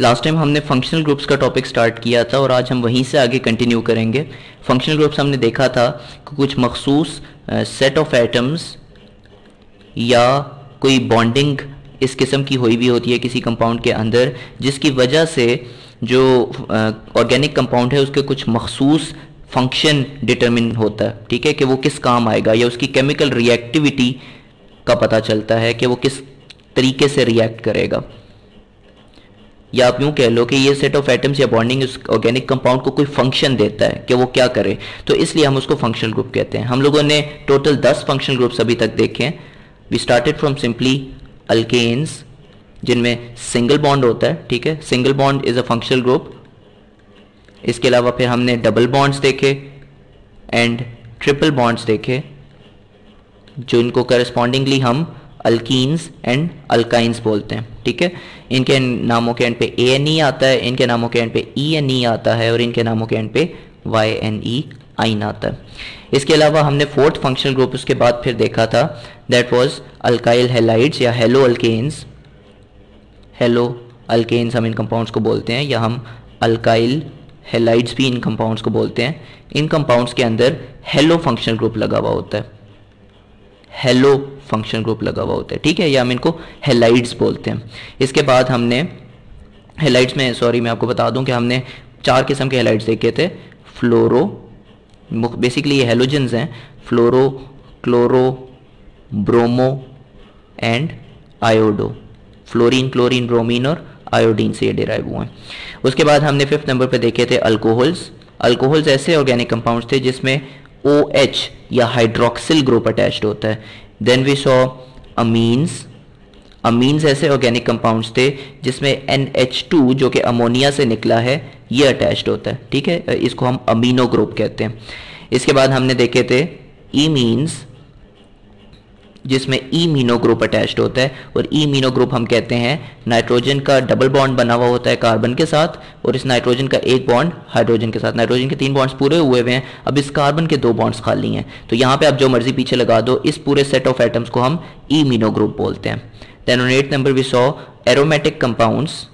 Last time हमने functional groups का topic start किया था और आज हम वहीं से आगे कंटिन्यू करेंगे। फंक्शनल ग्रुप्स हमने देखा था कि कुछ मखसूस सेट ऑफ एटम्स या कोई बॉन्डिंग इस किस्म की हुई भी होती है किसी कंपाउंड के अंदर, जिसकी वजह से जो ऑर्गेनिक कंपाउंड है उसके कुछ मखसूस फंक्शन डिटरमिन होता है, ठीक है, कि वो किस काम आएगा, या उसकी केमिकल रिएक्टिविटी का पता चलता है कि वो किस तरीके से रिएक्ट करेगा। या आप यूँ कह लो कि ये सेट ऑफ एटम्स या बॉन्डिंग उस ऑर्गेनिक कंपाउंड को कोई फंक्शन देता है कि वो क्या करे, तो इसलिए हम उसको फंक्शनल ग्रुप कहते हैं। हम लोगों ने टोटल 10 फंक्शनल ग्रुप्स अभी तक देखे हैं। We started from simply alkanes जिनमें सिंगल बॉन्ड होता है, ठीक है, single bond is a functional group. इसके अलावा फिर हमने डबल बॉन्ड्स देखे एंड ट्रिपल बॉन्ड्स देखे, जो इनको करस्पॉन्डिंगली हम अल्कीन्स एंड अल्काइंस बोलते हैं, ठीक है। इनके नामों के एंड पे ANE आता है, इनके नामों के एंड पे ENE आता है और इनके नामों के एंड पे YNE आइन आता है। इसके अलावा हमने फोर्थ फंक्शनल ग्रुप उसके बाद फिर देखा था, दैट वाज अल्काइल हैलाइड्स या हेलो अल्केन्स। हेलो अल्केन्स हम इन कंपाउंड्स को बोलते हैं, या हम अल्काइल हैलाइड्स भी इन कंपाउंड्स को बोलते हैं। इन कंपाउंड्स के अंदर हेलो फंक्शनल ग्रुप लगा हुआ होता है, हेलो फंक्शनल ग्रुप लगा हुआ होता है, ठीक है, या हम इनको हैलाइड्स बोलते हैं। इसके बाद हमने हैलाइड्स में, सॉरी मैं आपको बता दूं कि हमने 4 किस्म के हैलाइड्स देखे थे। फ्लोरो, बेसिकली ये हैलोजेंस हैं, fluoro, chloro, bromo and iodo. Fluorine, chlorine, bromine और आयोडीन से ये डिराइव हुए हैं। उसके बाद हमने 5th नंबर पे देखे थे अल्कोहल्स। अल्कोहल्स ऐसे ऑर्गेनिक कंपाउंड्स थे जिसमें OH या हाइड्रोक्सिल ग्रुप अटैच्ड होता है। Then we saw amines. Amines ऐसे ऑर्गेनिक कंपाउंड्स थे जिसमें NH2 जो कि अमोनिया से निकला है ये अटैच्ड होता है, ठीक है, इसको हम अमीनो ग्रुप कहते हैं। इसके बाद हमने देखे थे इमीन्स जिसमें इमीनो ग्रुप अटैच्ड होता है, और इमीनो ग्रुप हम कहते हैं नाइट्रोजन का डबल बॉन्ड बना हुआ होता है कार्बन के साथ, और इस नाइट्रोजन का एक बॉन्ड हाइड्रोजन के साथ। नाइट्रोजन के 3 बॉन्ड्स पूरे हुए हुए हैं, अब इस कार्बन के 2 बॉन्ड्स खाली हैं, तो यहाँ पे आप जो मर्जी पीछे लगा दो, इस पूरे सेट ऑफ एटम्स को हम इमीनो ग्रुप बोलते हैं। Then on 8th number we saw aromatic compounds.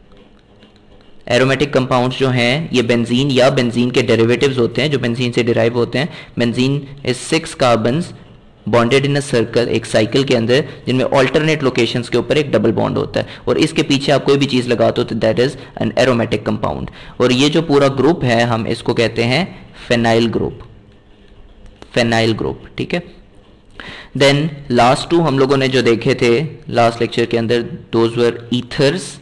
Aromatic compounds जो हैं ये बेंजीन या बेंजीन के डेरिवेटिव्स होते हैं जो बेंजीन से डिराइव होते हैं। Benzene is 6 carbons bonded in a circle, एक साइकिल के अंदर, जिनमें ऑल्टरनेट लोकेशंस के ऊपर एक डबल बॉन्ड होता है, और इसके पीछे आप कोई भी चीज़ लगाते हो तो that is an aromatic compound. और ये जो पूरा ग्रुप है हम इसको कहते हैं फेनाइल ग्रुप, फेनाइल ग्रुप, ठीक है। देन लास्ट 2 हम लोगों ने जो देखे थे लास्ट लेक्चर के अंदर, दोज वर ईथर्स।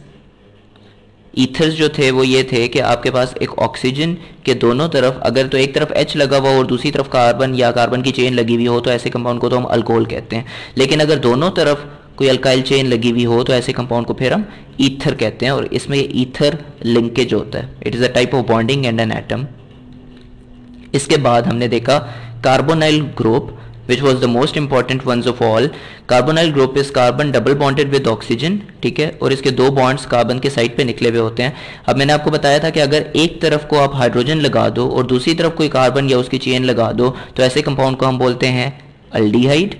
ईथर्स जो थे वो ये थे कि आपके पास एक ऑक्सीजन के दोनों तरफ, अगर तो एक तरफ H लगा हुआ और दूसरी तरफ कार्बन या कार्बन की चेन लगी हुई हो तो ऐसे कंपाउंड को तो हम अल्कोहल कहते हैं। लेकिन अगर दोनों तरफ कोई अल्काइल चेन लगी हुई हो तो ऐसे कंपाउंड को फिर हम ईथर कहते हैं, और इसमें ईथर लिंकेज होता है। It is a type of bonding and an atom. इसके बाद हमने देखा carbonyl group, which was the most important ones of all. Carbonyl group is carbon double bonded with oxygen, ठीक है, और इसके 2 बॉन्ड्स कार्बन के साइड पे निकले हुए होते हैं। अब मैंने आपको बताया था कि अगर एक तरफ को आप हाइड्रोजन लगा दो और दूसरी तरफ कोई कार्बन या उसकी चेन लगा दो तो ऐसे कंपाउंड को हम बोलते हैं अल्डिहाइड।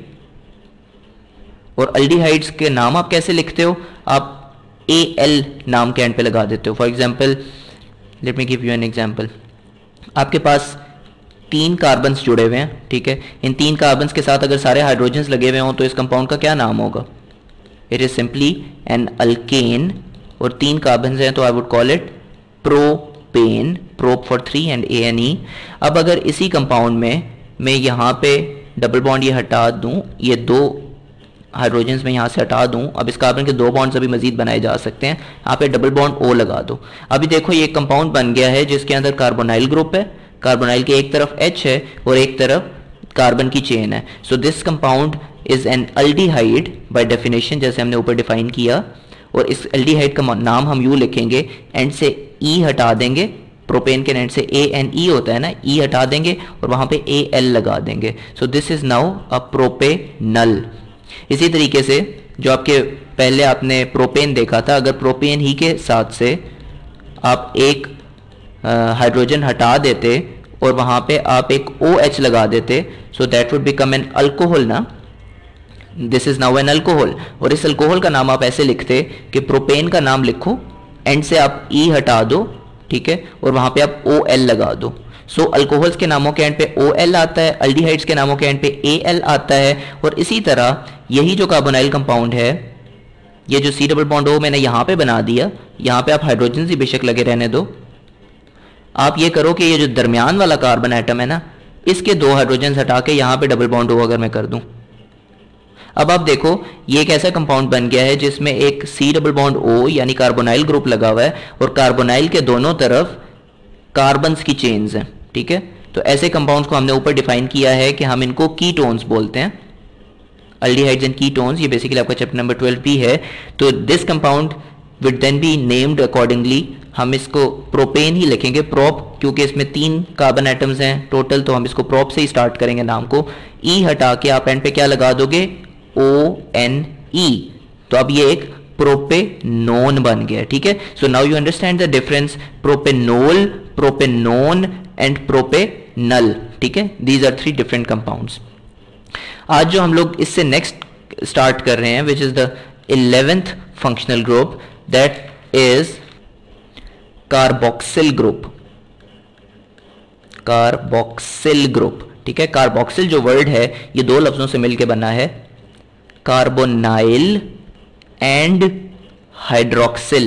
और अल्डिहाइड्स के नाम आप कैसे लिखते हो, आप AL नाम के एंड पे लगा देते हो। For example, let me give you an example. आपके पास 3 कार्बन्स जुड़े हुए हैं, ठीक है, इन 3 कार्बन्स के साथ अगर सारे हाइड्रोजन्स लगे हुए हों तो इस कंपाउंड का क्या नाम होगा? It is simply an alkane, और 3 कार्बन्स हैं तो I would call it propane, prop for 3 and ANE। अब अगर इसी कंपाउंड में मैं यहाँ पे डबल बॉन्ड ये हटा दूँ, ये 2 हाइड्रोजन्स में यहाँ से हटा दूँ, अब इस कार्बन के 2 बॉन्ड्स अभी मजीद बनाए जा सकते हैं, यहाँ पे डबल बॉन्ड O लगा दो। अभी देखो ये कंपाउंड बन गया है जिसके अंदर कार्बोनाइल ग्रुप है, कार्बोनाइल के एक तरफ H है और एक तरफ कार्बन की चेन है। So this compound is an aldehyde by definition, जैसे हमने ऊपर डिफाइन किया। और इस अल्डिहाइड का नाम हम यूँ लिखेंगे, एंड से E हटा देंगे, प्रोपेन के एंड से ANE होता है ना, E हटा देंगे और वहाँ पे AL लगा देंगे। So this is now a propanal. इसी तरीके से जो आपके पहले आपने प्रोपेन देखा था, अगर प्रोपेन ही के साथ से आप एक हाइड्रोजन हटा देते और वहाँ पे आप एक OH लगा देते, so that would become an alcohol ना, this is now an alcohol. और इस अल्कोहल का नाम आप ऐसे लिखते कि प्रोपेन का नाम लिखो एंड से आप ई हटा दो, ठीक है, और वहां पे आप OL लगा दो। सो अल्कोहल्स के नामों के एंड पे OL आता है, अल्डिहाइड्स के नामों के एंड पे AL आता है, और इसी तरह यही जो कार्बोनाइल कंपाउंड है, ये जो C डबल बॉन्ड O मैंने यहां पे बना दिया, यहां पे आप हाइड्रोजन ही बेशक लगे रहने दो। आप ये करो कि ये जो दरमियान वाला कार्बन एटम है ना, इसके 2 हाइड्रोजन हटा के यहां पे डबल बॉन्ड O अगर मैं कर दूं, अब आप देखो ये एक ऐसा कंपाउंड बन गया है जिसमें एक C डबल बॉन्ड O यानी कार्बोनाइल ग्रुप लगा हुआ है, और कार्बोनाइल के दोनों तरफ कार्बन्स की चेन्स हैं, ठीक है। तो ऐसे कंपाउंड्स को हमने ऊपर डिफाइन किया है कि हम इनको कीटोन्स बोलते हैं, अल्डिहाइड्स एंड कीटोन्स। ये बेसिकली आपका चैप्टर नंबर 12 भी है। तो this compound will then be named accordingly, हम इसको प्रोपेन ही लिखेंगे, प्रोप, क्योंकि इसमें 3 कार्बन एटम्स हैं टोटल, तो हम इसको प्रोप से ही स्टार्ट करेंगे नाम को। ई हटा के आप एंड पे क्या लगा दोगे, ONE, तो अब ये एक प्रोपेनोन बन गया, ठीक है। So now you understand the difference, propanol, propanone and propanal, ठीक है। These are 3 different compounds. आज जो हम लोग इससे नेक्स्ट स्टार्ट कर रहे हैं, which is the 11th functional group, that is carboxyl group. Carboxyl group, ठीक है। कार्बोक्सिल जो वर्ड है ये 2 लफ्जों से मिलकर बना है, carbonyl and hydroxyl.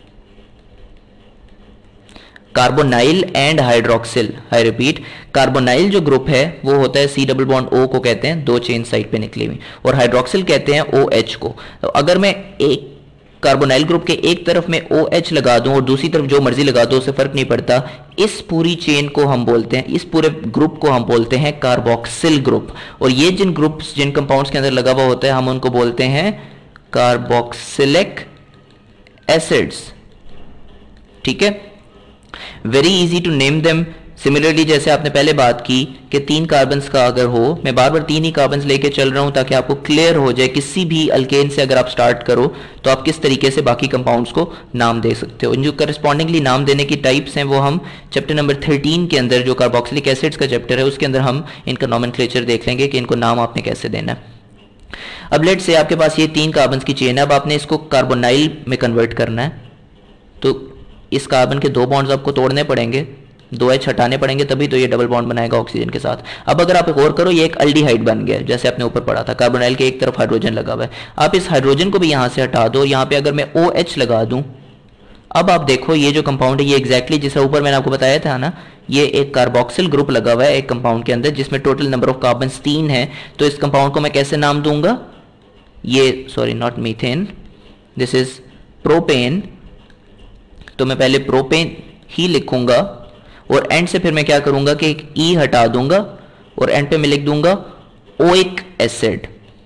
Carbonyl and hydroxyl, I repeat, carbonyl जो ग्रुप है वो होता है C डबल बॉन्ड O को कहते हैं, 2 चेन साइड पे निकली हुई, और हाइड्रोक्सिल कहते हैं OH को। तो अगर मैं एक कार्बोनाइल ग्रुप के एक तरफ में OH लगा दूं और दूसरी तरफ जो मर्जी लगा दो, उससे फर्क नहीं पड़ता, इस पूरी चेन को हम बोलते हैं, इस पूरे ग्रुप को हम बोलते हैं कार्बोक्सिल ग्रुप। और ये जिन ग्रुप्स, जिन कंपाउंड्स के अंदर लगा हुआ होता है, हम उनको बोलते हैं कार्बोक्सिलिक एसिड्स, ठीक है। Very easy to name them. Similarly जैसे आपने पहले बात की कि 3 कार्बन्स का अगर हो, मैं बार बार 3 ही कार्बन्स लेके चल रहा हूं ताकि आपको क्लियर हो जाए, किसी भी अल्केन से अगर आप स्टार्ट करो तो आप किस तरीके से बाकी कंपाउंड्स को नाम दे सकते हो। जो करस्पॉन्डिंगली नाम देने की टाइप्स हैं वो हम चैप्टर नंबर 13 के अंदर, जो कार्बोक्सिलिक एसिड्स का चैप्टर है, उसके अंदर हम इनका नॉमेनक्लेचर देख लेंगे कि इनको नाम आपने कैसे देना है। अब लेट से आपके पास ये 3 कार्बन्स की चेन है, अब आपने इसको कार्बोनाइल में कन्वर्ट करना है, तो इस कार्बन के 2 बॉन्ड्स आपको तोड़ने पड़ेंगे, 2 H हटाने पड़ेंगे, तभी तो ये डबल बॉन्ड बनाएगा ऑक्सीजन के साथ। अब अगर आप एक और करो, ये एक अल्डिहाइड बन गया, जैसे आपने ऊपर पढ़ा था, कार्बोनाइल के एक तरफ हाइड्रोजन लगा हुआ है, आप इस हाइड्रोजन को भी यहां से हटा दो, यहां पे अगर मैं OH लगा दूं, अब आप देखो ये जो कंपाउंड है ये एग्जैक्टली जिस ऊपर मैंने आपको बताया था ना, ये एक कार्बोक्सिल ग्रुप लगा हुआ है एक कंपाउंड के अंदर, जिसमें टोटल नंबर ऑफ कार्बन 3 है। तो इस कंपाउंड को मैं कैसे नाम दूंगा, ये sorry not methane, this is propane, तो मैं पहले प्रोपेन ही लिखूंगा, और एंड से फिर मैं क्या करूंगा कि एक E हटा दूंगा, और एंड पे मैं लिख दूंगा ओइक एसिड,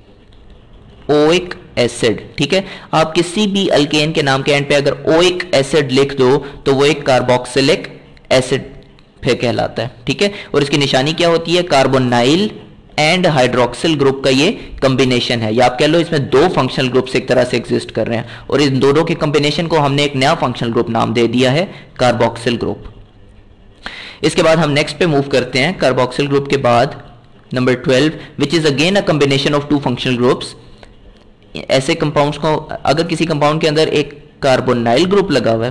ओइक एसिड, ठीक है। आप किसी भी अल्केन के नाम के एंड पे अगर ओइक एसिड लिख दो तो वो एक कार्बोक्सिलिक एसिड फिर कहलाता है, ठीक है। और इसकी निशानी क्या होती है, कार्बोनाइल एंड हाइड्रोक्सिल ग्रुप का ये कॉम्बिनेशन है, या आप कह लो इसमें 2 फंक्शनल ग्रुप्स एक तरह से एग्जिस्ट कर रहे हैं, और इन दोनों के कॉम्बिनेशन को हमने एक नया फंक्शनल ग्रुप नाम दे दिया है कार्बोक्सिल ग्रुप। इसके बाद हम नेक्स्ट पे मूव करते हैं, कार्बोक्सिल ग्रुप के बाद number 12, which is again a combination of 2 functional groups. ऐसे कंपाउंड्स को, अगर किसी कंपाउंड के अंदर एक कार्बोनाइल ग्रुप लगा हुआ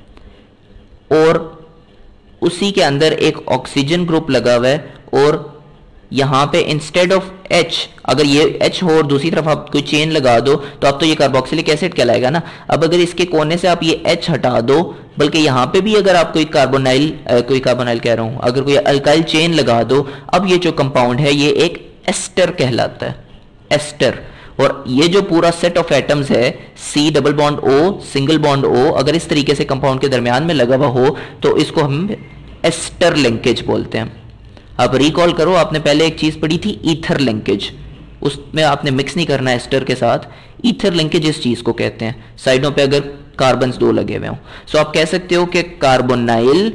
है और उसी के अंदर एक ऑक्सीजन ग्रुप लगा हुआ है, और यहां पे इंस्टेड ऑफ H, अगर ये H हो और दूसरी तरफ आप कोई चेन लगा दो तो अब तो ये कार्बोक्सिलिक एसिड कहलाएगा ना। अब अगर इसके कोने से आप ये H हटा दो, बल्कि यहां पे भी अगर आप कोई कार्बोनाइल कह रहा हूं, अगर कोई अल्काइल चेन लगा दो, अब ये जो कंपाउंड है ये एक एस्टर कहलाता है, एस्टर। और ये जो पूरा सेट ऑफ एटम्स है, C double bond O, single bond O, अगर इस तरीके से कंपाउंड के दरमियान में लगा हुआ हो तो इसको हम एस्टर लिंकेज बोलते हैं। आप रिकॉल करो, आपने पहले एक चीज पढ़ी थी ईथर लिंकेज, उसमें आपने मिक्स नहीं करना एस्टर के साथ। ईथर लिंकेज इस चीज को कहते हैं, साइडों पे अगर कार्बन्स 2 लगे हुए हों। सो आप कह सकते हो कि कार्बोनाइल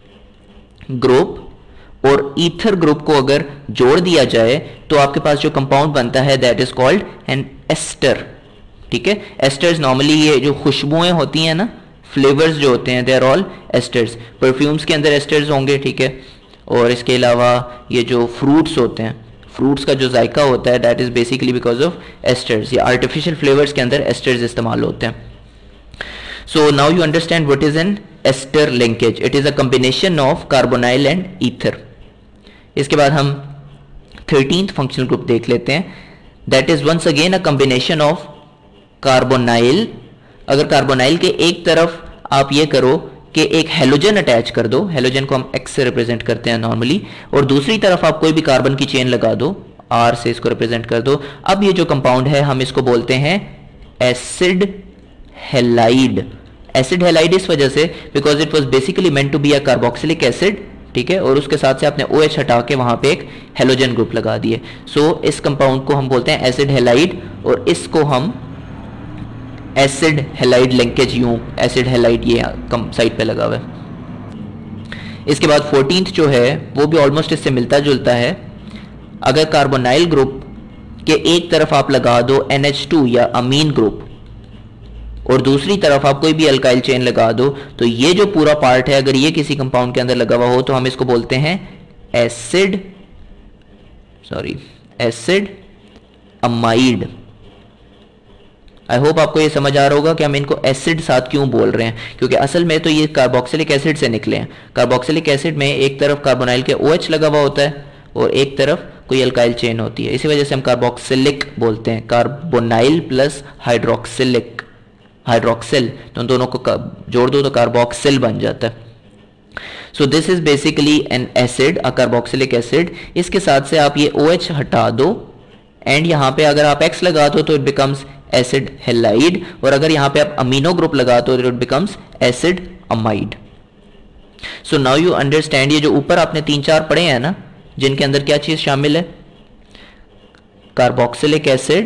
ग्रुप और ईथर ग्रुप को अगर जोड़ दिया जाए तो आपके पास जो कंपाउंड बनता है that is called an ester, ठीक है। एस्टर्स नॉर्मली ये जो खुशबुएं होती हैं ना, फ्लेवर्स जो होते हैं, they are all esters. Perfumes के अंदर एस्टर्स होंगे, ठीक है। और इसके अलावा ये जो फ्रूट्स होते हैं, फ्रूट्स का जो जायका होता है that is basically because of esters, या आर्टिफिशियल फ्लेवर्स के अंदर एस्टर्स इस्तेमाल होते हैं। So now you understand what is an ester linkage. It is a combination of carbonyl and ether. इसके बाद हम 13th functional group देख लेते हैं. That is once again a combination of carbonyl. अगर carbonyl के एक तरफ आप ये करो कि एक हेलोजन अटैच कर दो, हेलोजन को हम X से रिप्रेजेंट करते हैं नॉर्मली, और दूसरी तरफ आप कोई भी कार्बन की चेन लगा दो, R से इसको रिप्रेजेंट कर दो. अब ये जो कंपाउंड है हम इसको बोलते हैं एसिड हेलाइड. एसिड हेलाइड इस वजह से because it was basically meant to be a carboxylic acid, ठीक है, और उसके साथ से आपने OH हटा के वहां पे एक हेलोजन ग्रुप लगा दिए. सो इस कंपाउंड को हम बोलते हैं एसिड हेलाइड, और इसको हम एसिड हेलाइड लिंकेज, यूं एसिड हेलाइड ये कम साइड पे लगा हुआ है. इसके बाद 14th जो है वो भी ऑलमोस्ट इससे मिलता जुलता है. अगर कार्बोनाइल ग्रुप के एक तरफ आप लगा दो NH2 या अमीन ग्रुप, और दूसरी तरफ आप कोई भी अल्काइल चेन लगा दो, तो ये जो पूरा पार्ट है अगर ये किसी कंपाउंड के अंदर लगा हुआ हो तो हम इसको बोलते हैं एसिड अमाइड. आई होप आपको ये समझ आ रहा होगा कि हम इनको एसिड साथ क्यों बोल रहे हैं, क्योंकि असल में तो ये कार्बोक्सिलिक एसिड से निकले हैं. कार्बोक्सिलिक एसिड में एक तरफ कार्बोनाइल के OH लगा हुआ होता है और एक तरफ कोई अल्काइल चेन होती है. इसी वजह से हम कार्बोक्सिलिक बोलते हैं. कार्बोनाइल प्लस हाइड्रोक्सिल, तो उन दोनों को जोड़ दो तो कार्बोक्सिल बन जाता है. So this is basically an acid, a carboxylic acid. इसके साथ से आप ये OH हटा दो एंड यहाँ पे अगर आप X लगा दो तो इट बिकम्स एसिड हेलाइड, और अगर यहाँ पे आप अमीनो ग्रुप लगा दो तो it becomes acid amide. So now you understand, ये जो ऊपर आपने 3-4 पढ़े हैं ना, जिनके अंदर क्या चीज शामिल है, कार्बोक्सिलिक एसिड,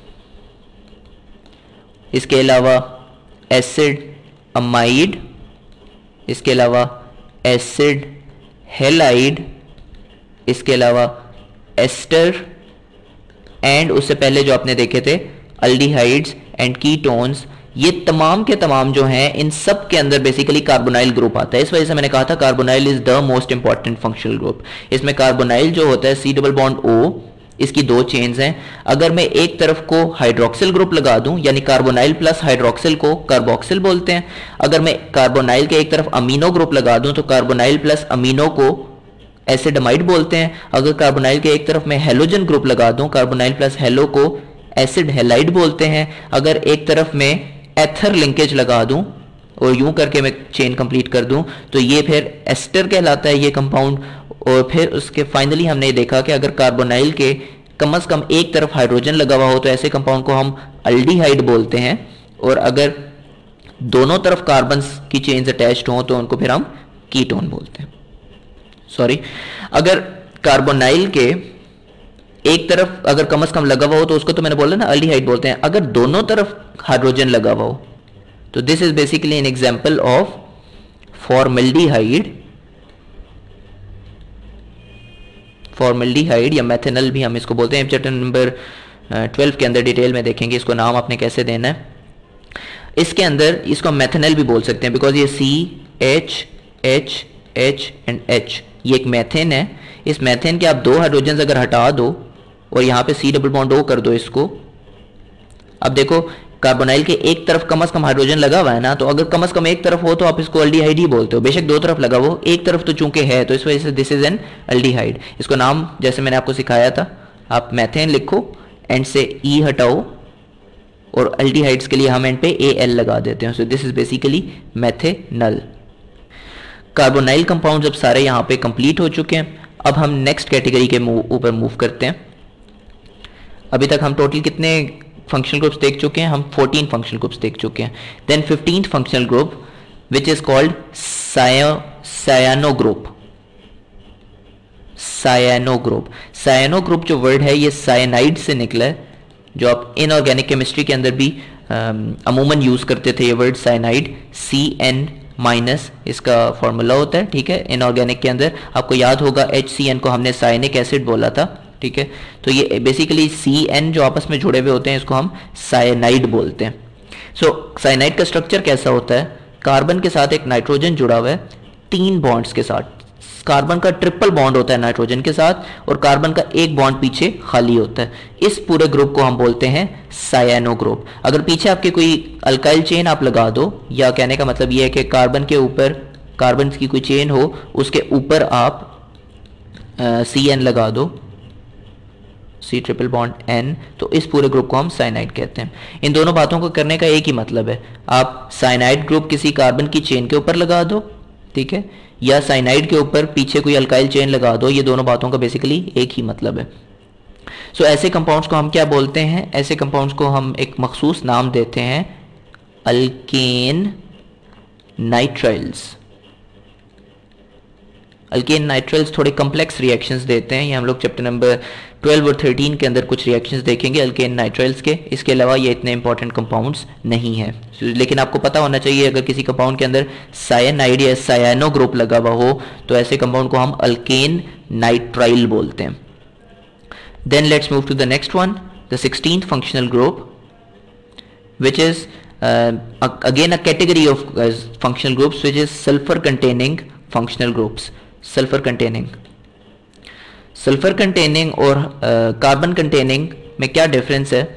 इसके अलावा एसिड अमाइड, इसके अलावा एसिड हेलाइड, इसके अलावा एस्टर, एंड उससे पहले जो आपने देखे थे अल्डिहाइड्स एंड कीटोन्स. ये तमाम के तमाम जो हैं इन सब के अंदर बेसिकली कार्बोनाइल ग्रुप आता है. इस वजह से मैंने कहा था carbonyl is the most important functional group. इसमें कार्बोनाइल जो होता है C+O, इसकी 2 चेन्स हैं. अगर मैं एक तरफ को हाइड्रोक्सिल ग्रुप लगा दूं, यानी कार्बोनाइल प्लस हाइड्रोक्सिल को कार्बोक्सिल बोलते हैं. अगर मैं कार्बोनाइल के एक तरफ अमीनो ग्रुप लगा दूं तो कार्बोनाइल प्लस अमीनो को एसिड अमाइड बोलते हैं. अगर कार्बोनाइल के एक तरफ मैं हेलोजन ग्रुप लगा दूं, कार्बोनाइल प्लस हेलो को एसिड हेलाइड बोलते हैं. अगर एक तरफ मैं एथर लिंकेज लगा दूं और यूं करके मैं चेन कंप्लीट कर दूं तो ये फिर एस्टर कहलाता है ये कंपाउंड. और फिर उसके फाइनली हमने देखा कि अगर कार्बोनाइल के कम से कम एक तरफ हाइड्रोजन लगा हुआ हो तो ऐसे कंपाउंड को हम अल्डिहाइड बोलते हैं, और अगर दोनों तरफ कार्बन्स की चेन्स अटैच्ड हों तो उनको फिर हम कीटोन बोलते हैं. अगर कार्बोनाइल के एक तरफ अगर कम से कम लगा हुआ हो तो उसको तो मैंने बोला ना अल्डिहाइड बोलते हैं. अगर दोनों तरफ हाइड्रोजन लगा हुआ हो तो this is basically an example of formaldehyde या मेथेनल भी हम इसको बोलते हैं. चैप्टर नंबर 12 के अंदर डिटेल में देखेंगे इसको नाम आपने कैसे देना है. इसके अंदर इसको मेथेनल भी बोल सकते हैं बिकॉज ये CH एंड H ये एक मेथेन है. इस मेथेन के आप 2 हाइड्रोजन अगर हटा दो और यहाँ पे C+O कर दो इसको, अब देखो कार्बोनाइल के एक तरफ कम से कम हाइड्रोजन लगा हुआ है ना, तो अगर कम से कम एक तरफ हो तो आप इसको अल्डिहाइड ही बोलते हो. बेशक 2 तरफ लगा हो, एक तरफ तो चूंकि है तो इस वजह से दिस इज एन अल्डिहाइड. इसको नाम जैसे मैंने आपको सिखाया था, आप मेथेन लिखो, एंड से E हटाओ, और अल्डिहाइड्स के लिए हम एंड पे AL लगा देते हैं. So this is basically methanal. Carbonyl compounds अब सारे यहाँ पे कंप्लीट हो चुके हैं. अब हम नेक्स्ट कैटेगरी के ऊपर मूव करते हैं. अभी तक हम टोटल कितने फंक्शनल ग्रुप्स देख चुके हैं? हम 14 फंक्शनल ग्रुप्स देख चुके हैं. Then 15th functional group which is called cyano group. cyano group जो वर्ड है ये साइनाइड से निकला है, जो आप इनऑर्गेनिक केमिस्ट्री के अंदर भी अमूमन यूज करते थे ये वर्ड साइनाइड. CN- इसका फॉर्मूला होता है, ठीक है. इनऑर्गेनिक के अंदर आपको याद होगा HCN को हमने साइनिक एसिड बोला था, ठीक है. तो ये बेसिकली CN जो आपस में जुड़े हुए होते हैं इसको हम साइनाइड बोलते हैं. सो साइनाइड का स्ट्रक्चर कैसा होता है? कार्बन के साथ एक नाइट्रोजन जुड़ा हुआ है 3 बॉन्ड्स के साथ. कार्बन का ट्रिपल बॉन्ड होता है नाइट्रोजन के साथ और कार्बन का एक बॉन्ड पीछे खाली होता है। इस पूरे ग्रुप को हम बोलते हैं सायानो ग्रुप। अगर पीछे आपके कोई अल्काइल चेन आप लगा दो, या कहने का मतलब यह है कि कार्बन के ऊपर कार्बन की कोई चेन हो, उसके ऊपर आप CN लगा दो, C ट्रिपल बॉन्ड N, तो इस पूरे ग्रुप को हम साइनाइड कहते हैं। इन दोनों बातों को करने का एक ही मतलब है, आप साइनाइड ग्रुप किसी कार्बन की चेन के ऊपर लगा दो, ठीक है, या साइनाइड के ऊपर पीछे कोई अल्काइल चेन लगा दो, ये दोनों बातों का बेसिकली एक ही मतलब है। सो ऐसे कंपाउंड्स को हम क्या बोलते हैं? ऐसे कंपाउंड्स को हम एक मखसूस नाम देते हैं अल्केन नाइट्राइल्स। अल्केन नाइट्राइल्स थोड़े कॉम्प्लेक्स रिएक्शंस देते हैं, ये हम लोग चैप्टर नंबर 12 और 13 के अंदर कुछ रिएक्शंस देखेंगे अल्केन नाइट्राइल्स के। इसके अलावा ये इतने इंपॉर्टेंट कंपाउंड्स नहीं है, लेकिन आपको पता होना चाहिए अगर किसी कंपाउंड के अंदर साइनाइड या सायानो ग्रुप लगा हुआ हो तो ऐसे कंपाउंड को हम अल्केन नाइट्राइल बोलते हैं। Then let's move to the next one, the 16th functional group, which is again a category of functional groups, which is sulfur containing functional groups. sulfur containing और कार्बन containing में क्या difference है?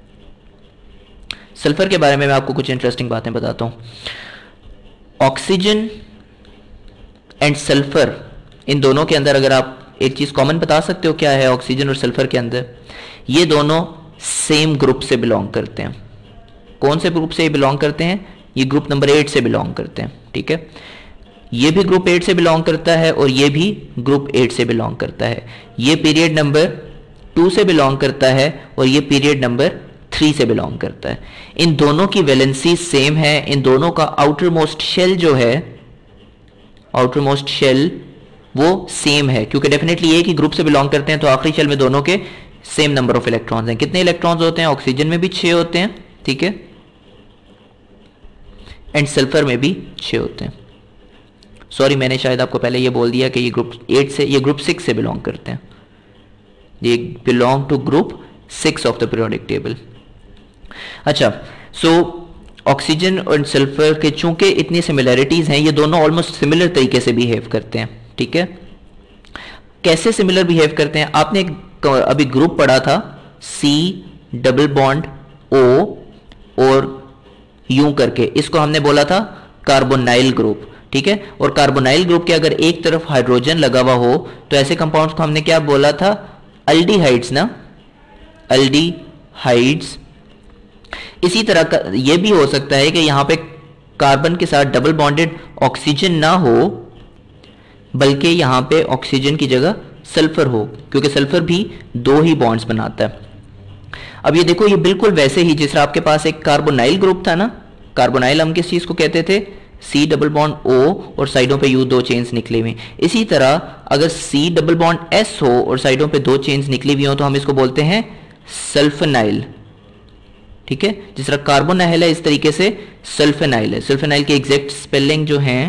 Sulphur के बारे में मैं आपको कुछ इंटरेस्टिंग बातें बताता हूं। ऑक्सीजन एंड सल्फर, इन दोनों के अंदर अगर आप एक चीज कॉमन बता सकते हो क्या है ऑक्सीजन और सल्फर के अंदर? ये दोनों सेम ग्रुप से बिलोंग करते हैं। कौन से ग्रुप से बिलोंग करते हैं? ये ग्रुप नंबर 8 से बिलोंग करते हैं, ठीक है। ये भी ग्रुप 8 से बिलोंग करता है और ये भी ग्रुप 8 से बिलोंग करता है। ये पीरियड नंबर 2 से बिलोंग करता है और ये पीरियड नंबर 3 से बिलोंग करता है। इन दोनों की वैलेंसी सेम है, इन दोनों का आउटर मोस्ट शेल जो है, आउटर मोस्ट शेल वो सेम है, क्योंकि डेफिनेटली एक ही ग्रुप से बिलोंग करते हैं तो आखिरी शेल में दोनों के सेम नंबर ऑफ इलेक्ट्रॉन्स हैं। कितने इलेक्ट्रॉन्स होते हैं? ऑक्सीजन में भी 6 होते हैं, ठीक है, एंड सल्फर में भी 6 होते हैं। सॉरी, मैंने शायद आपको पहले ये बोल दिया कि ये ग्रुप 8 से, ये ग्रुप 6 से बिलोंग करते हैं। ये belong to group 6 of the periodic table. अच्छा, सो ऑक्सीजन और सल्फर के चूंकि इतनी सिमिलरिटीज हैं, ये दोनों ऑलमोस्ट सिमिलर तरीके से बिहेव करते हैं, ठीक है। कैसे सिमिलर बिहेव करते हैं? आपने अभी ग्रुप पढ़ा था C डबल बॉन्ड O और यूं करके, इसको हमने बोला था कार्बोनाइल ग्रुप, ठीक है। और कार्बोनाइल ग्रुप के अगर एक तरफ हाइड्रोजन लगा हुआ हो तो ऐसे कंपाउंड्स को हमने क्या बोला था? अल्डिहाइड्स ना, अल्डिहाइड्स। इसी तरह का ये भी हो सकता है कि यहां पे कार्बन के साथ डबल बॉन्डेड ऑक्सीजन ना हो, बल्कि यहां पे ऑक्सीजन की जगह सल्फर हो, क्योंकि सल्फर भी 2 ही बॉन्ड्स बनाता है। अब ये देखो, ये बिल्कुल वैसे ही जिस तरह आपके पास एक कार्बोनाइल ग्रुप था ना, कार्बोनाइल हम किस चीज को कहते थे? C डबल बॉन्ड O और साइडों पे U 2 चेन्स निकले हुए। इसी तरह अगर C डबल बॉन्ड S हो और साइडों पे 2 चेन्स निकली हुई हो तो हम इसको बोलते हैं सल्फनाइल, ठीक है। जिस तरह कार्बोनाइल है इस तरीके से सल्फनाइल है। सल्फनाइल के एग्जैक्ट स्पेलिंग जो हैं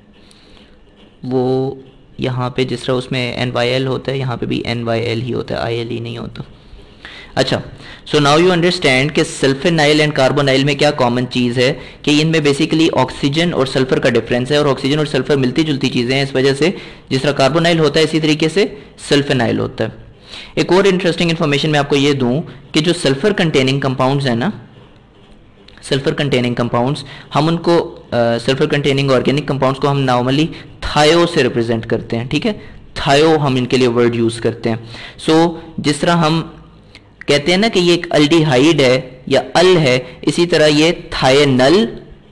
वो यहाँ पे जिस तरह उसमें NYL होता है, यहाँ पे भी NYL ही होता है, IL ही नहीं होता। अच्छा, सो नाउ यू अंडरस्टैंड कि सल्फेनाइल एंड कार्बोनाइल में क्या कॉमन चीज़ है कि इनमें बेसिकली ऑक्सीजन और सल्फर का डिफरेंस है, और ऑक्सीजन और सल्फर मिलती जुलती चीज़ें हैं। इस वजह से जिस तरह कार्बोनाइल होता है इसी तरीके से सल्फेनाइल होता है। एक और इंटरेस्टिंग इन्फॉर्मेशन मैं आपको ये दूं कि जो सल्फर कंटेनिंग कंपाउंड्स हैं ना, सल्फर कंटेनिंग कंपाउंड्स, हम उनको सल्फर कंटेनिंग ऑर्गेनिक कंपाउंड्स को हम नॉर्मली थायो से रिप्रेजेंट करते हैं, ठीक है। थायो हम इनके लिए वर्ड यूज करते हैं। सो जिस तरह हम कहते हैं ना कि ये एक अल्डिहाइड है या अल है, इसी तरह ये थायनल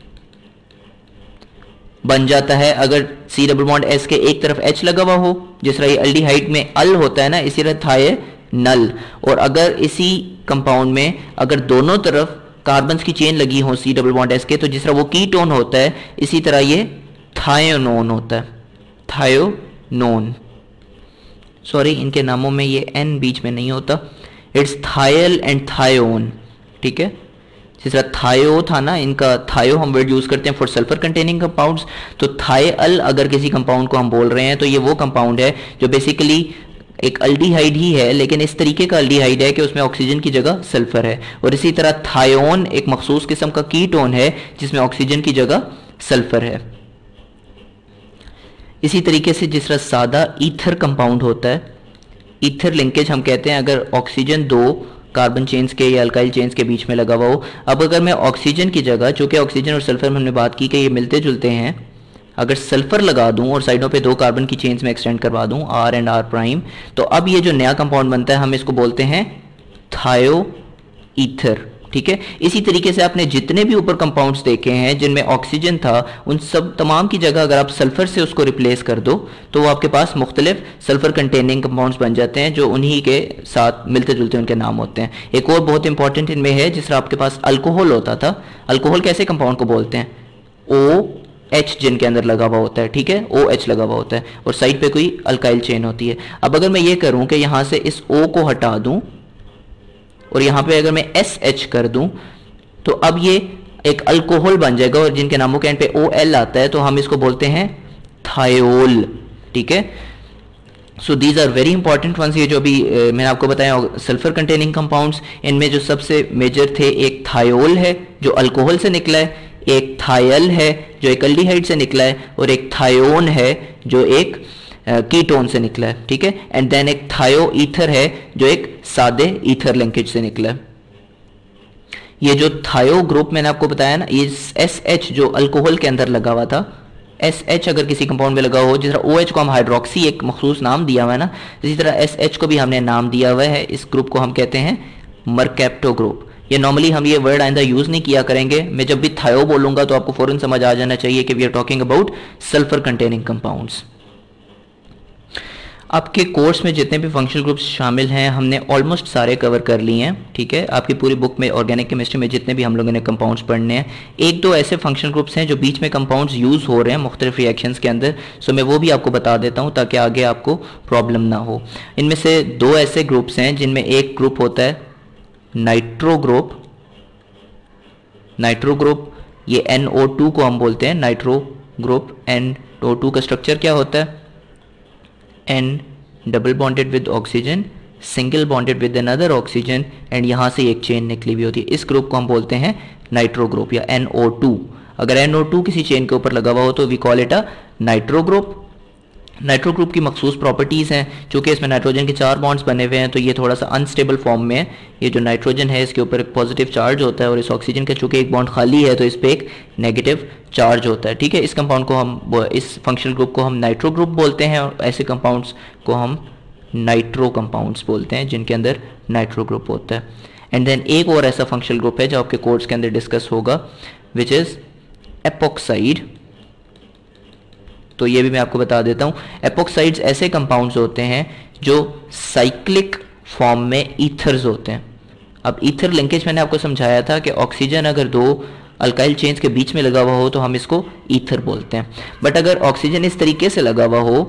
बन जाता है अगर C डबल बॉन्ड S के एक तरफ H लगा हुआ हो। जिस तरह ये अल्डिहाइड में अल होता है ना, इसी तरह थायनल। और अगर इसी कंपाउंड में अगर दोनों तरफ कार्बन की चेन लगी हो C डबल बॉन्ड S के, तो जिस तरह वो कीटोन होता है इसी तरह ये थायोनोन होता है, थायोनोन। सॉरी, इनके नामों में ये N बीच में नहीं होता, इट्स थायल एंड थायोन, ठीक है। जिस तरह थायो था ना, इनका थायो हम वर्ड यूज करते हैं फॉर सल्फर कंटेनिंग कंपाउंड्स, तो थायल अगर किसी कंपाउंड को हम बोल रहे हैं तो ये वो कंपाउंड है जो बेसिकली एक अल्डिहाइड ही है, लेकिन इस तरीके का अल्डिहाइड है कि उसमें ऑक्सीजन की जगह सल्फर है। और इसी तरह थायोन एक मखसूस किस्म का कीटोन है जिसमें ऑक्सीजन की जगह सल्फर है। इसी तरीके से जिस तरह सादा ईथर कंपाउंड होता है, ईथर लिंकेज हम कहते हैं अगर ऑक्सीजन दो कार्बन चेन्स के या अल्काइल चेन्स के बीच में लगा हुआ हो। अब अगर मैं ऑक्सीजन की जगह, चूंकि ऑक्सीजन और सल्फर में हमने बात की कि ये मिलते जुलते हैं, अगर सल्फर लगा दूं और साइडों पे 2 कार्बन की चेन्स में एक्सटेंड करवा दूं R एंड R प्राइम, तो अब ये जो नया कंपाउंड बनता है हम इसको बोलते हैं थायो ईथर। ठीक है, इसी तरीके से आपने जितने भी ऊपर कंपाउंड्स देखे हैं जिनमें ऑक्सीजन था, उन सब तमाम की जगह अगर आप सल्फर से उसको रिप्लेस कर दो तो वो आपके पास मुख्तलिफ सल्फर कंटेनिंग कंपाउंड्स बन जाते हैं जो उन्हीं के साथ मिलते जुलते उनके नाम होते हैं। एक और बहुत इंपॉर्टेंट इनमें है, जिस तरह आपके पास अल्कोहल होता था, अल्कोहल कैसे कंपाउंड को बोलते हैं, OH जिनके अंदर लगा हुआ होता है, ठीक है, OH लगा हुआ होता है और साइड पे कोई अल्काइल चेन होती है। अब अगर मैं ये करूं कि यहां से इस O को हटा दूं और यहां पे अगर मैं SH कर दूं तो अब ये एक अल्कोहल बन जाएगा और जिनके नामों के एंड पे OL आता है तो हम इसको बोलते हैं thiol। ठीक है, so these are very important ones. ये जो अभी मैंने आपको बताया सल्फर कंटेनिंग कंपाउंड्स, इनमें जो सबसे मेजर थे, एक thiol है जो अल्कोहल से निकला है, एक thial है जो एक एल्डिहाइड से निकला है, और एक thione है जो एक कीटोन से निकला है। ठीक है, एंड देन एक थायो ईथर है जो एक सादे ईथर लिंकेज से निकला है। ये जो थायो ग्रुप मैंने आपको बताया ना, ये SH जो अल्कोहल के अंदर लगा हुआ था, SH अगर किसी कंपाउंड में लगा हो, जिस तरह OH को हम हाइड्रोक्सी एक मखसूस नाम दिया हुआ है ना, इसी तरह SH को भी हमने नाम दिया हुआ है। इस ग्रुप को हम कहते हैं मरकैप्टो ग्रुप। ये नॉर्मली हम ये वर्ड आइंदा यूज नहीं किया करेंगे। मैं जब भी थायो बोलूंगा तो आपको फौरन समझ आ जाना चाहिए कि we are talking about sulphur containing compounds. आपके कोर्स में जितने भी फंक्शनल ग्रुप्स शामिल हैं हमने ऑलमोस्ट सारे कवर कर लिए हैं। ठीक है, आपकी पूरी बुक में ऑर्गेनिक केमिस्ट्री में जितने भी हम लोगों ने कंपाउंड्स पढ़ने हैं, 1-2 ऐसे फंक्शनल ग्रुप्स हैं जो बीच में कंपाउंड्स यूज़ हो रहे हैं मुख्तलिफ रिएक्शंस के अंदर, सो मैं वो भी आपको बता देता हूँ ताकि आगे आपको प्रॉब्लम ना हो। इनमें से 2 ऐसे ग्रुप्स हैं जिनमें एक ग्रुप होता है नाइट्रो ग्रुप। नाइट्रो ग्रुप ये NO2 को हम बोलते हैं नाइट्रो ग्रुप। NO2 का स्ट्रक्चर क्या होता है, N double bonded with oxygen, single bonded with another oxygen, and यहाँ से एक चेन निकली हुई होती है। इस ग्रुप को हम बोलते हैं नाइट्रो ग्रुप या NO2। अगर NO2 किसी चेन के ऊपर लगा हुआ हो तो we call it a nitro group. Nitro group की मखसूस प्रॉपर्टीज़ हैं, चूँकि इसमें नाइट्रोजन के 4 बॉन्ड्स बने हुए हैं तो ये थोड़ा सा अनस्टेबल फॉर्म में है। ये जो नाइट्रोजन है इसके ऊपर एक पॉजिटिव चार्ज होता है और इस ऑक्सीजन का चूँकि एक बॉन्ड खाली है तो इस पर एक नेगेटिव चार्ज होता है। ठीक है, इस कंपाउंड को हम, इस फंक्शनल ग्रुप को हम नाइट्रो ग्रुप बोलते हैं और ऐसे कंपाउंड्स को हम नाइट्रो कंपाउंड्स बोलते हैं जिनके अंदर नाइट्रो ग्रुप होता है। एंड देन एक और ऐसा फंक्शनल ग्रुप है जो आपके कोर्स के अंदर डिस्कस होगा, विच इज़ एपोक्साइड। तो ये भी मैं आपको बता देता हूँ, एपोक्साइड्स ऐसे कंपाउंड्स होते हैं जो साइक्लिक फॉर्म में ईथर्स होते हैं। अब ईथर लिंकेज मैंने आपको समझाया था कि ऑक्सीजन अगर 2 अल्काइल चेन्स के बीच में लगा हुआ हो तो हम इसको ईथर बोलते हैं। बट अगर ऑक्सीजन इस तरीके से लगा हुआ हो,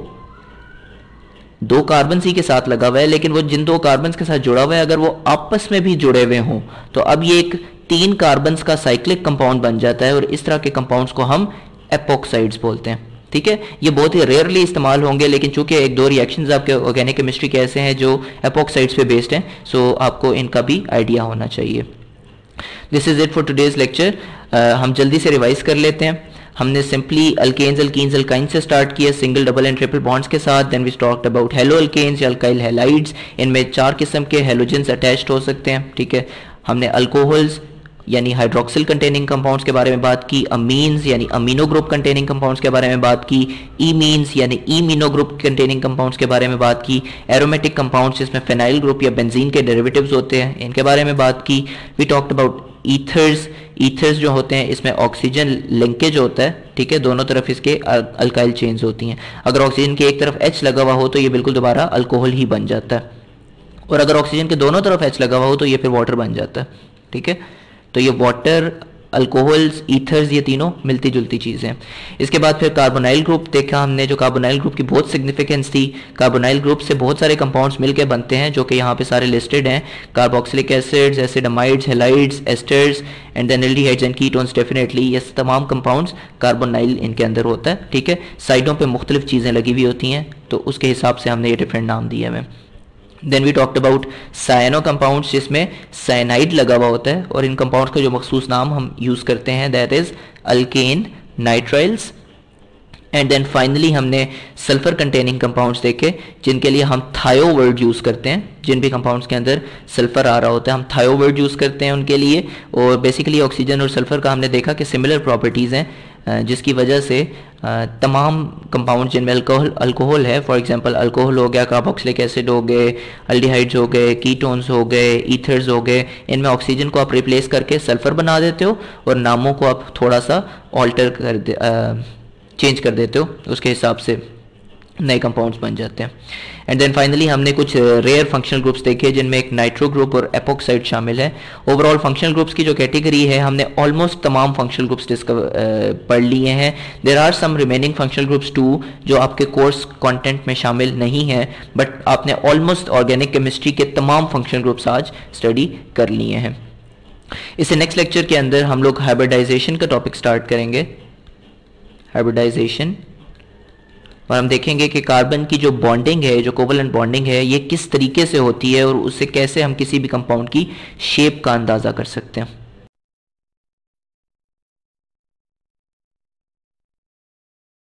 2 कार्बन ही के साथ लगा हुआ है, लेकिन वो जिन 2 कार्बन के साथ जुड़ा हुआ है अगर वो आपस में भी जुड़े हुए हों तो अब ये एक 3 कार्बन का साइक्लिक कंपाउंड बन जाता है और इस तरह के कंपाउंड्स को हम एपोक्साइड्स बोलते हैं। ठीक है, ये बहुत ही रेयरली इस्तेमाल होंगे, लेकिन चूंकि 1-2 रिएक्शंस आपके ऑर्गेनिक केमिस्ट्री के ऐसे हैं जो एपोक्साइड्स पे बेस्ड हैं, सो आपको इनका भी आइडिया होना चाहिए। This is it for today's lecture. हम जल्दी से रिवाइज कर लेते हैं। हमने सिंपली अल्केन्स, अल्कीन्स, अल्काइंस से स्टार्ट किया single, double and triple bonds के साथ। Then we talked about halo alkanes या अल्काइल हैलाइड्स। इनमें 4 किस्म के हेलोजेंस अटैच्ड हो सकते हैं। ठीक है, हमने अल्कोहल्स यानी हाइड्रोक्सिल कंटेनिंग कंपाउंड्स के बारे में बात की, अमीन्स यानी अमीनो ग्रुप कंटेनिंग कंपाउंड्स के बारे में बात की, ईमीन्स यानी ईमीनो ग्रुप कंटेनिंग कंपाउंड्स के बारे में बात की, एरोमेटिक कंपाउंड्स जिसमें फेनाइल ग्रुप या बेंजीन के डेरिवेटिव्स होते हैं इनके बारे में बात की। We talked about ethers. Ethers जो होते हैं इसमें ऑक्सीजन लिंकेज होता है। ठीक है, दोनों तरफ इसके अल्काइल चेन्स होती हैं। अगर ऑक्सीजन के एक तरफ H लगा हुआ हो तो ये बिल्कुल दोबारा अल्कोहल ही बन जाता है, और अगर ऑक्सीजन के दोनों तरफ H लगा हुआ हो तो ये फिर वाटर बन जाता है। ठीक है, तो ये वाटर, अल्कोहल्स, ईथर्स, ये तीनों मिलती जुलती चीज़ें हैं। इसके बाद फिर कार्बोनाइल ग्रुप देखा हमने, जो कार्बोनाइल ग्रुप की बहुत सिग्निफिकेंस थी। कार्बोनाइल ग्रुप से बहुत सारे कंपाउंड्स मिलकर बनते हैं जो कि यहाँ पे सारे लिस्टेड हैं। Carboxylic acids, acid amides, halides, esters and then aldehydes and ketones. Definitely ये तमाम कंपाउंड्स कार्बोनाइल इनके अंदर होता है। ठीक है, साइडों पर मुख्तलिफ चीज़ें लगी हुई होती हैं तो उसके हिसाब से हमने ये डिफरेंट नाम दिए हुए। Then we talked about cyano compounds जिसमें साइनाइड लगा हुआ होता है, और इन कंपाउंड्स का जो मखसूस नाम हम यूज़ करते हैं that is alkane, nitriles and then finally हमने सल्फर कंटेनिंग कंपाउंड्स देखे जिनके लिए हम थायो वर्ड यूज़ करते हैं। जिन भी कंपाउंड्स के अंदर सल्फर आ रहा होता है हम थायो वर्ड यूज़ करते हैं उनके लिए। और बेसिकली ऑक्सीजन और सल्फर का हमने देखा कि सिमिलर प्रॉपर्टीज़ हैं, जिसकी वजह से तमाम कंपाउंड जिनमें अल्कोहल है, फॉर एग्जांपल अल्कोहल हो गया, कार्बोक्सिलिक एसिड हो गए, अल्डिहाइड्स हो गए, कीटोन्स हो गए, ईथर्स हो गए, इनमें ऑक्सीजन को आप रिप्लेस करके सल्फर बना देते हो और नामों को आप थोड़ा सा ऑल्टर चेंज कर देते हो, उसके हिसाब से नए कंपाउंड्स बन जाते हैं। एंड देन फाइनली हमने कुछ रेयर फंक्शनल ग्रुप्स देखे जिनमें एक नाइट्रो ग्रुप और एपोक्साइड शामिल है। ओवरऑल फंक्शनल ग्रुप्स की जो कैटेगरी है हमने ऑलमोस्ट तमाम फंक्शनल ग्रुप्स पढ़ लिए हैं। There are some remaining functional groups too जो आपके कोर्स कंटेंट में शामिल नहीं है, बट आपने ऑलमोस्ट ऑर्गेनिक केमिस्ट्री के तमाम फंक्शनल ग्रुप्स आज स्टडी कर लिए हैं। इससे नेक्स्ट लेक्चर के अंदर हम लोग हाइब्रिडाइजेशन का टॉपिक स्टार्ट करेंगे, हाइब्रिडाइजेशन, और हम देखेंगे कि कार्बन की जो बॉन्डिंग है, जो कोवलेंट बॉन्डिंग है, ये किस तरीके से होती है और उससे कैसे हम किसी भी कंपाउंड की शेप का अंदाज़ा कर सकते हैं।